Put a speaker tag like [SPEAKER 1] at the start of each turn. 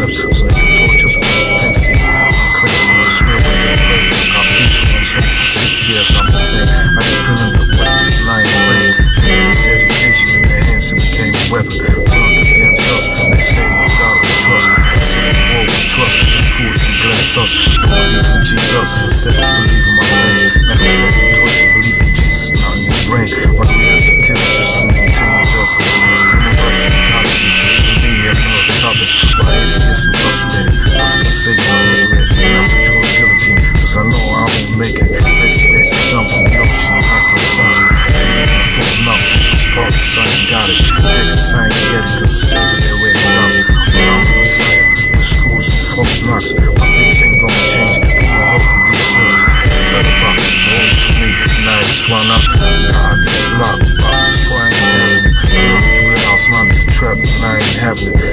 [SPEAKER 1] reps so they can torture us with those fancy. I'm claiming the swear when they play. Got peace on song for 6 years, I'm the same. I ain't feeling the wet, lying rain. This education in their hands and became a weapon. Turned against us, they say you gotta trust. They say war with trust, and fools and glass us. I believe in Jesus, and I said I believe in my plans. Matter of fact, I told you believe in Jesus, not in your brain. Why do we have to kill it just to maintain justice? Human rights and ecology, to me, another topic. Why atheists incarcerated? African slaves are liberated. That's the true guillotine, cause I know I won't make it. Let's dump in the ocean, I can't stop it. Ain't even full enough for this purpose, I ain't got it. Texas, I ain't get it, cause it's over there where they dump it. But I'm the Messiah, the schools and fuck knocks. My things ain't gonna change, put my hope in these lyrics. Better rock, roll for me, now it's one up. Nah, this lock, this boy ain't having it. I learned to realize mine is a trap, and I ain't having it.